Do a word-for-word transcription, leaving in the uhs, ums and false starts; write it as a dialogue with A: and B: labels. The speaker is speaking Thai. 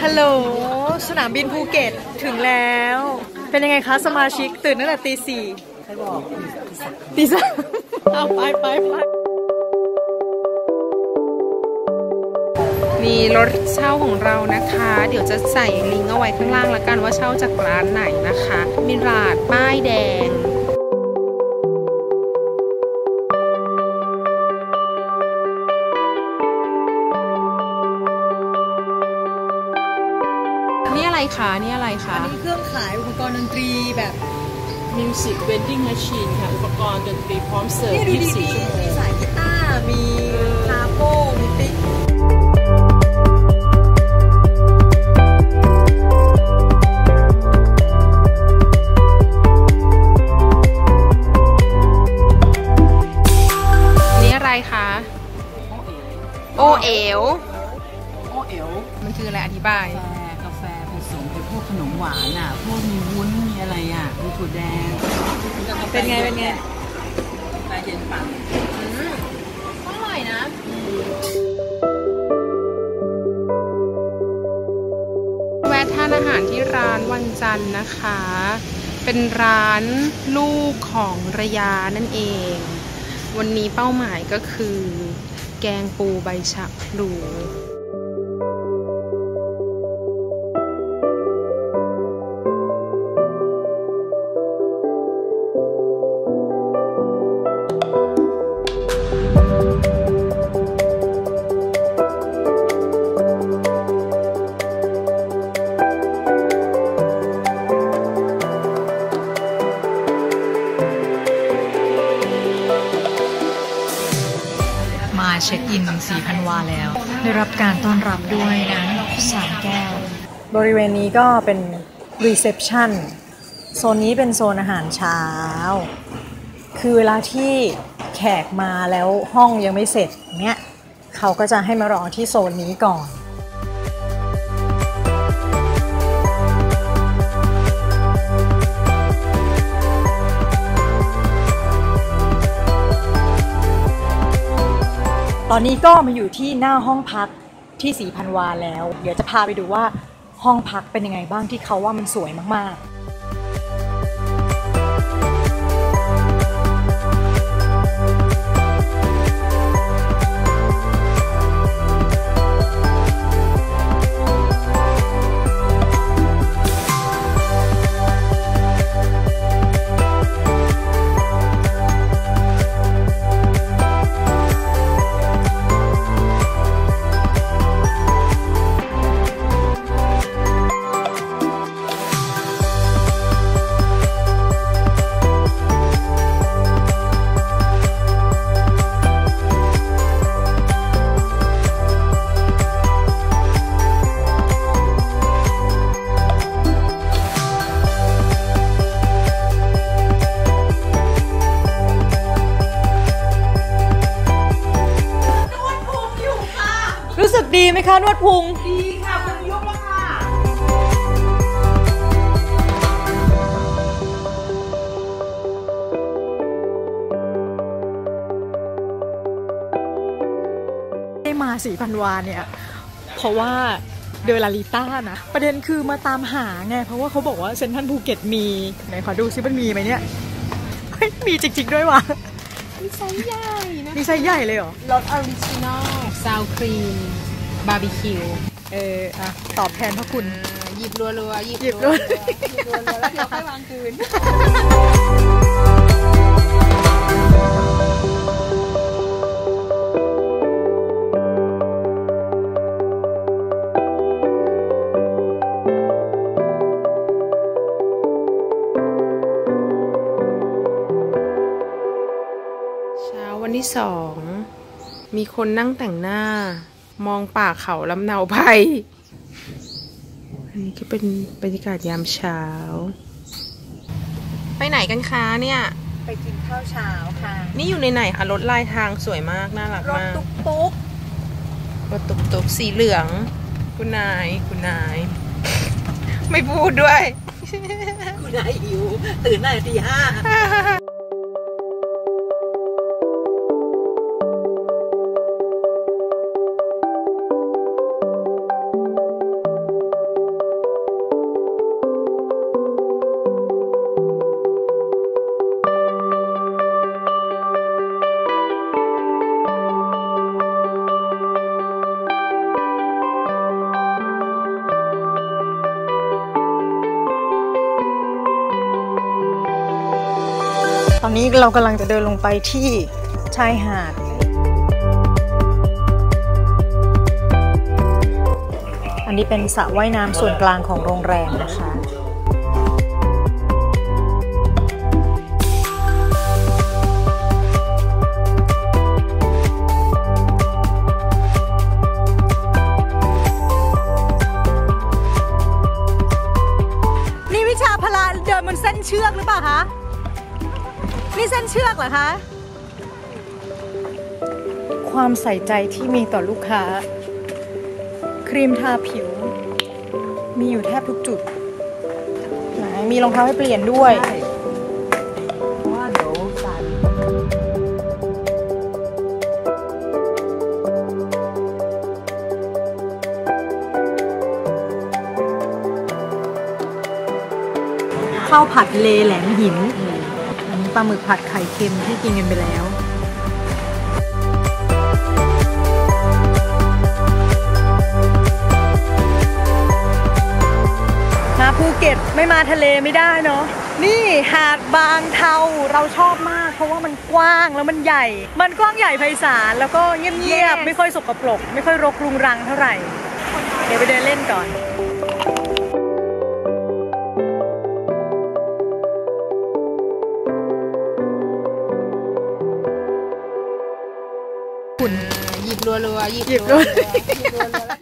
A: ฮัลโหลสนามบินภูเก็ตถึงแล้วเป็นยังไงคะสมาชิกตื่นตั้งแต่ตีสี่ใครบอกตีสามเอาไปไปไป
B: มีรถเช่าของเรานะคะเดี๋ยวจะใส่ลิงก์เอาไว้ข้างล่างละกันว่าเช่าจากร้านไหนนะคะมิราดป้ายแดงนี่อะไรคะนี่อะไรคะ
A: อันนี้เครื่องขายอุปกรณ์ดนตรีแบบ
B: Music Vending Machine ค่ะอุปกรณ์ดนตรีพร้อมเสิร์ฟ
A: ยี่สิบสี่ชั่วโมงมีสายกีตาร์มีคาโป้มีติ๊ก
B: นี่อะไรคะโอเอ๋ว
C: โอเอ๋ว
B: มันคืออะไรอธิบาย
C: กาแฟผสมเป็นพวกขนมหวานอ่ะพวกมีวุ้นมีอะไรอ่ะมีถั่วแดง
A: เป็นไงเป็นไง
C: กาแฟเย็นปั่น
B: อร่อยนะแวะทานอาหารที่ร้านวันจันทร์นะคะเป็นร้านลูกของระยานั่นเองวันนี้เป้าหมายก็คือแกงปูใบชะพลู
A: เช็คอินสี่พันวาแล้วได้รับการต้อนรับด้วยนะสามแก้วบริเวณนี้ก็เป็นรีเซพชันโซนนี้เป็นโซนอาหารเช้าคือเวลาที่แขกมาแล้วห้องยังไม่เสร็จเนี้ยเขาก็จะให้มารอที่โซนนี้ก่อนตอนนี้ก็มาอยู่ที่หน้าห้องพักที่สีพันวาแล้วเดี๋ยวจะพาไปดูว่าห้องพักเป็นยังไงบ้างที่เขาว่ามันสวยมากรู้สึกดีไหมคะนวดพุง
C: ดีค่ะพุงยกแล้วค่ะ
A: ได้มาสี่พันวาเนี่ยเพราะว่าเดอลาลิต้านะประเด็นคือมาตามหาไงเพราะว่าเขาบอกว่าเซ็นทรัลภูเก็ตมีไหนขอดูซิมันมีไหมเนี่ยมีจริงๆด้วยว่ะ
B: มีไซส์ใหญ่นะ
A: มีไซส์ใหญ่เลยเหรอ
B: รสออริจินอลซาวครีมบาร์บีคิว
A: เอออะตอบแทนพระคุณ
B: หยิบรัวๆหยิบ
A: หยิบรัว
B: หยิบรัวๆแล้วเดี๋ยวค่อยวางคืนเช้าวันที่สองมีคนนั่งแต่งหน้ามองป่าเขาลำเนาไพรอันนี้ก็เป็นบรรยากาศยามเช้าไปไหนกันคะเนี่ย
A: ไปกินข้าวเช้าค่ะ
B: นี่อยู่ในไหนคะรถลายทางสวยมากน่ารักมาก
A: รถตุ๊กตุ๊ก
B: รถตุ๊กตุ๊กสีเหลืองคุณนายคุณนายไม่พูดด้วย
C: คุณนายหิวตื่นได้ตีห้า
A: เอนนี้เรากำลังจะเดินลงไปที่ชายหาดอันนี้เป็นสระว่ายน้ำส่วนกลางของโรงแรมนะคะนี่วิชาพละเดินบนเส้นเชือกหรือเปล่าคะนี่เส้นเชือกเหรอคะความใส่ใจที่มีต่อลูกค้าครีมทาผิวมีอยู่แทบทุกจุดไหนมีรองเท้าให้เปลี่ยนด้วย
C: เพราะว่าเดี๋ยวสั่น
A: ข้าวผัดเลแหลมหินอันนี้ปลาหมึกผัดไข่เค็มที่กินกันไปแล้วมาภูเก็ตไม่มาทะเลไม่ได้เนาะนี่หาดบางเทาเราชอบมากเพราะว่ามันกว้างแล้วมันใหญ่มันกว้างใหญ่ไพศาลแล้วก็เงียบๆไม่ค่อยสกปรกไม่ค่อยรกรุงรังเท่าไหร่เดี๋ยวไปเดินเล่นก่อน
B: หยิบรัวๆหยิบ
A: หยิบรัว